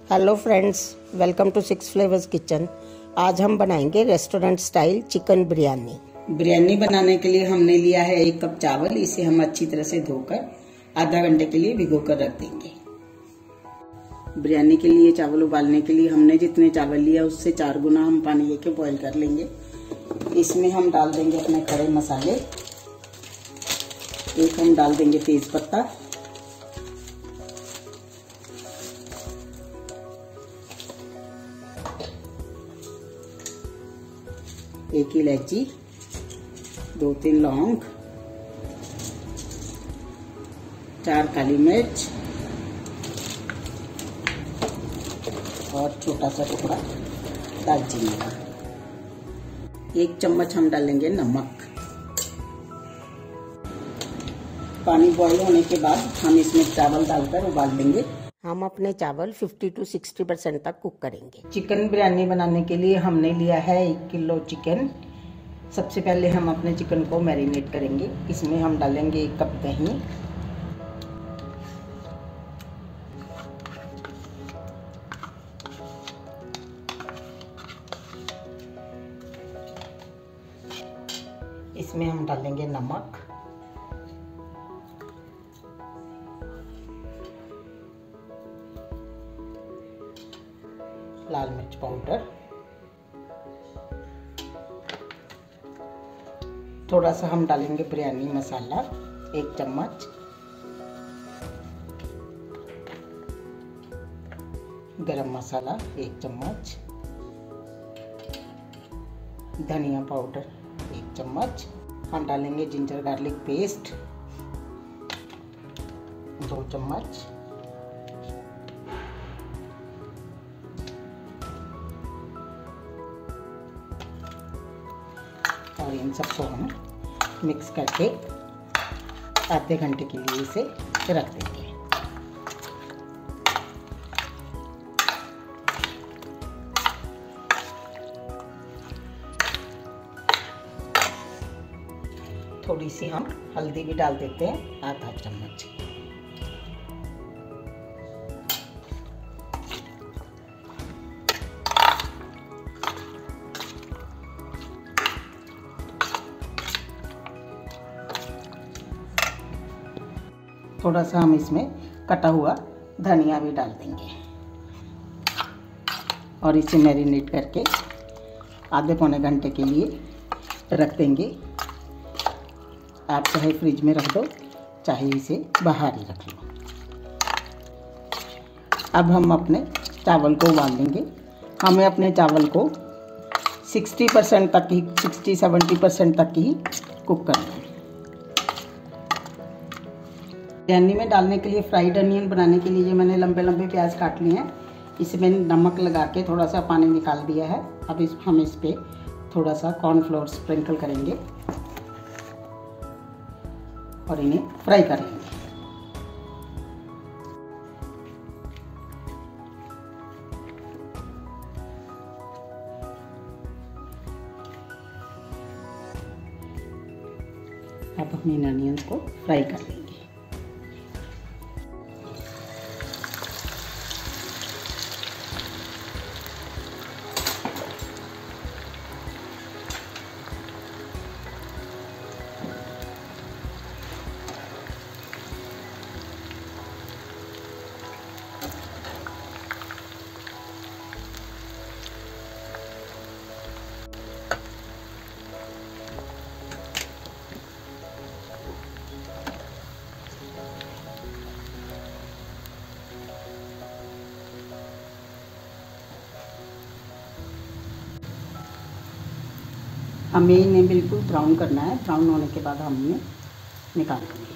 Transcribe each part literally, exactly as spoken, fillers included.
Hello friends, welcome to six flavours kitchen. आज हम बनाएंगे restaurant style chicken biryani. Biryani बनाने के लिए हमने लिया है एक कप चावल। इसे हम अच्छी तरह से धोकर आधा घंटे के लिए भिगो कर रख देंगे। बिरयानी के लिए चावल उबालने के लिए हमने जितने चावल लिया उससे चार गुना हम पानी लेके बॉईल कर लेंगे। इसमें हम डाल देंगे अपने खड़े मसाले। एक हम डाल देंगे तेज पत्ता, एक इलायची, दो तीन लौंग, चार काली मिर्च और छोटा सा टुकड़ा दालचीनी का। एक चम्मच हम डालेंगे नमक। पानी बॉईल होने के बाद हम इसमें चावल डालकर उबाल लेंगे। हम अपने चावल पचास टू साठ परसेंट तक कुक करेंगे। चिकन बिरयानी बनाने के लिए हमने लिया है एक किलो चिकन। सबसे पहले हम अपने चिकन को मैरिनेट करेंगे। इसमें हम डालेंगे एक कप दही, इसमें हम डालेंगे नमक, लाल मिर्च पाउडर, थोड़ा सा हम डालेंगे बिरयानी मसाला एक चम्मच, गरम मसाला एक चम्मच, धनिया पाउडर एक चम्मच। हम डालेंगे जिंजर गार्लिक पेस्ट दो चम्मच, और इन सबको हम मिक्स करके आधे घंटे के लिए इसे रख देंगे। थोड़ी सी हम हल्दी भी डाल देते हैं, आधा चम्मच। थोड़ा सा हम इसमें कटा हुआ धनिया भी डाल देंगे और इसे मैरिनेट करके आधे पौने घंटे के लिए रख देंगे। आप चाहे फ्रिज में रख दो, चाहे इसे बाहर ही रख लो। अब हम अपने चावल को उबाल लेंगे। हमें अपने चावल को साठ परसेंट तक ही साठ सत्तर परसेंट तक ही कुक करना है। बिरयानी में डालने के लिए फ्राइड अनियन बनाने के लिए मैंने लंबे लंबे प्याज काट लिए हैं। इसमें नमक लगा के थोड़ा सा पानी निकाल दिया है। अब इस हम इस पे थोड़ा सा कॉर्नफ्लोर स्प्रिंकल करेंगे और इन्हें फ्राई कर लेंगे। अब हम इन अनियंस को फ्राई कर लेंगे। हमें इन्हें बिल्कुल ब्राउन करना है। ब्राउन होने के बाद हम इन्हें निकाल देंगे।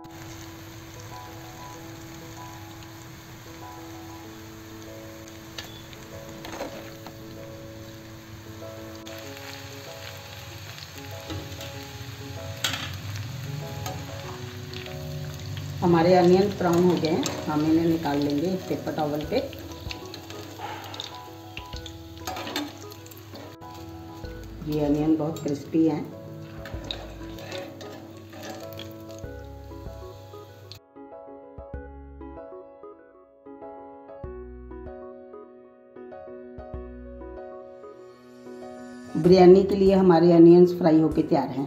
हमारे अनियन ब्राउन हो गए हैं। हम इन्हें निकाल लेंगे एक पेपर टॉवल पे। ये अनियन बहुत क्रिस्पी हैं। बिरयानी के लिए हमारे अनियंस फ्राई होके तैयार हैं।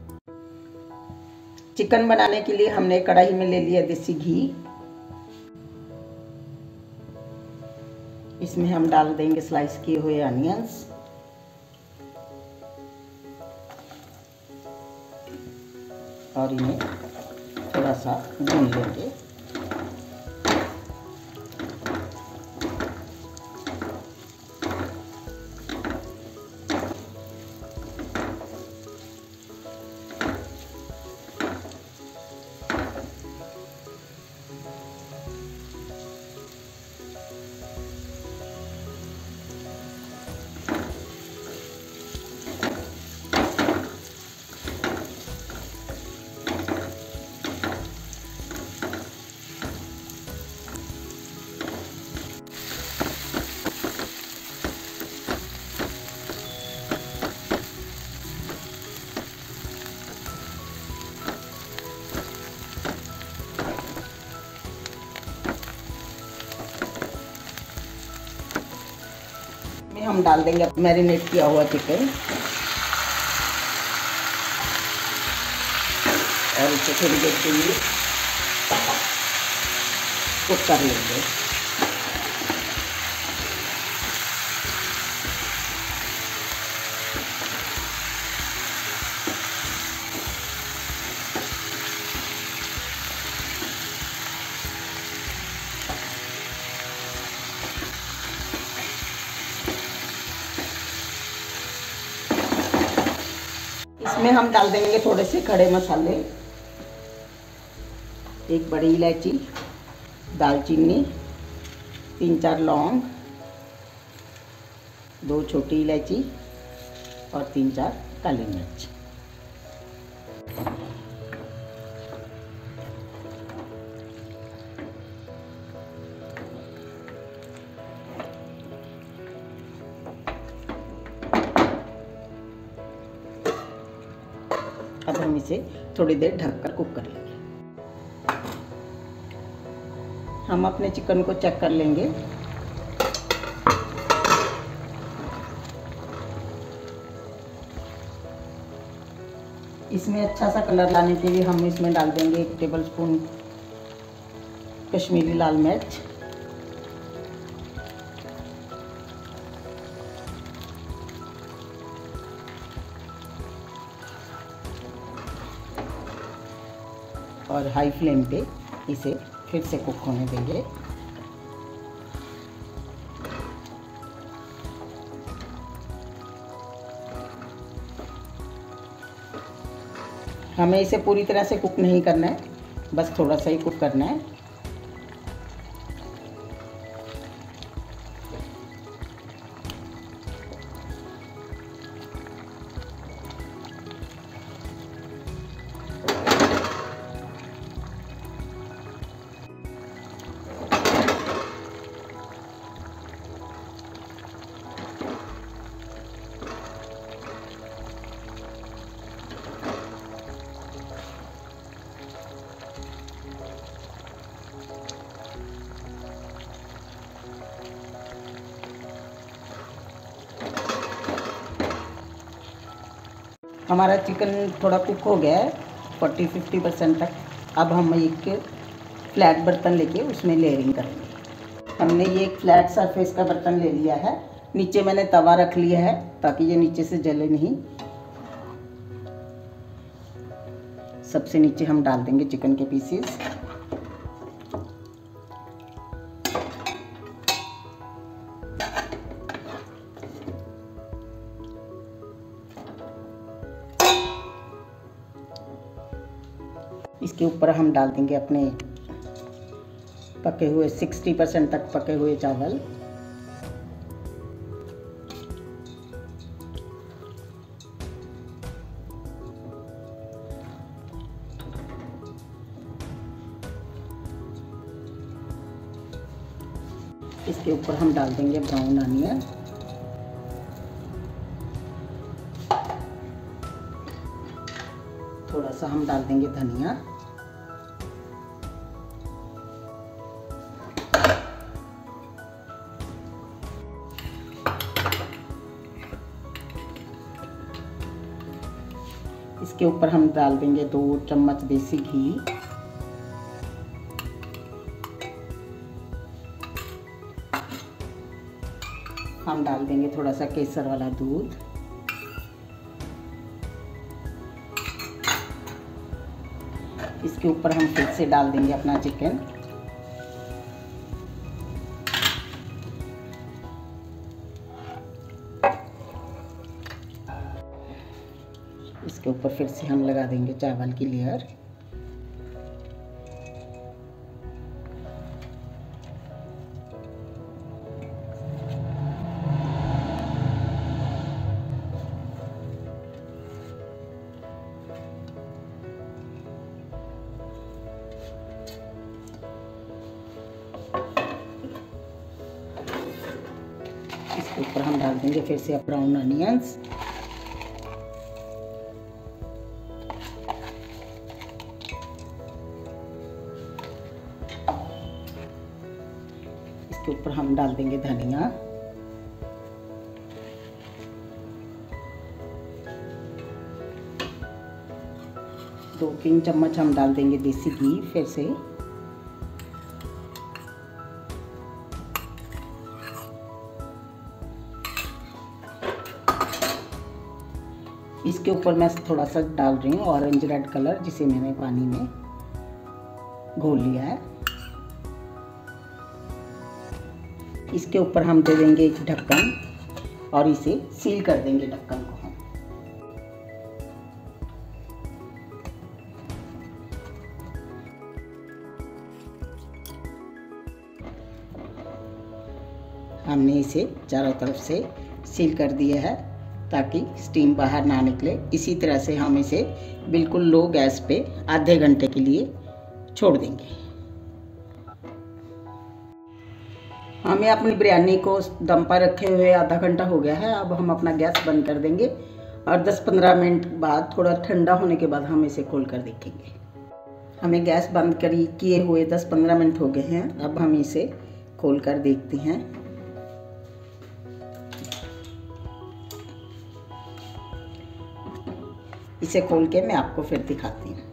चिकन बनाने के लिए हमने कढ़ाई में ले लिया देसी घी। इसमें हम डाल देंगे स्लाइस किए हुए अनियंस। और इन्हें थोड़ा सा भून लेंगे। हम डाल देंगे मैरिनेट किया हुआ चिकन और इसे थोड़ी देर के लिए कुक कर लेंगे। इसमें हम डाल देंगे थोड़े से खड़े मसाले, एक बड़ी इलायची, दालचीनी, तीन चार लौंग, दो छोटी इलायची और तीन चार काली मिर्च। अब हम इसे थोड़ी देर ढककर कुक कर लेंगे। हम अपने चिकन को चेक कर लेंगे। इसमें अच्छा सा कलर लाने के लिए हम इसमें डाल देंगे एक टेबलस्पून कश्मीरी लाल मिर्च, और हाई फ्लेम पे इसे फिर से कुक होने देंगे। हमें इसे पूरी तरह से कुक नहीं करना है, बस थोड़ा सा ही कुक करना है। हमारा चिकन थोड़ा कुक हो गया है फोर्टी फिफ्टी परसेंट तक। अब हम एक फ्लैट बर्तन लेके उसमें लेयरिंग करेंगे। हमने ये एक फ्लैट सरफेस का बर्तन ले लिया है। नीचे मैंने तवा रख लिया है ताकि ये नीचे से जले नहीं। सबसे नीचे हम डाल देंगे चिकन के पीसेस। इसके ऊपर हम डाल देंगे अपने पके हुए साठ परसेंट तक पके हुए चावल। इसके ऊपर हम डाल देंगे ब्राउन अनियन, थोड़ा सा हम डाल देंगे धनिया, इसके ऊपर हम डाल देंगे दो चम्मच देसी घी। हम डाल देंगे थोड़ा सा केसर वाला दूध। इसके ऊपर हम फिर से डाल देंगे अपना चिकन। इसके ऊपर फिर से हम लगा देंगे चावल की लेयर। इसके ऊपर हम डाल देंगे फिर से ब्राउन अनियंस। इसके ऊपर हम डाल देंगे धनिया। दो तीन चम्मच हम डाल देंगे देसी घी फिर से। इसके ऊपर मैं थोड़ा सा डाल रही हूँ ऑरेंज रेड कलर, जिसे मैंने पानी में घोल लिया है। इसके ऊपर हम दे देंगे एक ढक्कन और इसे सील कर देंगे ढक्कन को हम। हमने इसे चारों तरफ से सील कर दिया है ताकि स्टीम बाहर ना निकले। इसी तरह से हम इसे बिल्कुल लो गैस पे आधे घंटे के लिए छोड़ देंगे। हमें अपनी बिरयानी को दम पर रखे हुए आधा घंटा हो गया है। अब हम अपना गैस बंद कर देंगे और दस पंद्रह मिनट बाद थोड़ा ठंडा होने के बाद हम इसे खोल कर देखेंगे। हमें गैस बंद करी किए हुए दस पंद्रह मिनट हो गए हैं। अब हम इसे खोल कर देखते हैं। इसे खोल के मैं आपको फिर दिखाती हूँ।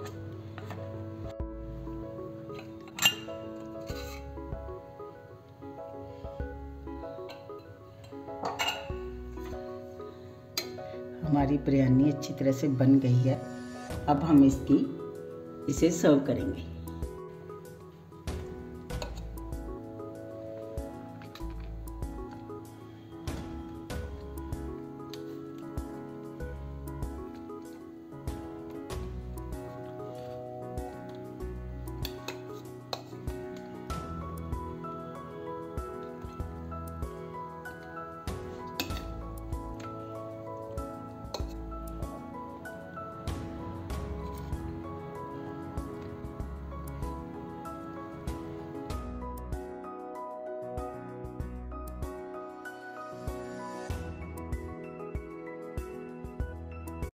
हमारी बिरयानी अच्छी तरह से बन गई है। अब हम इसकी इसे सर्व करेंगे।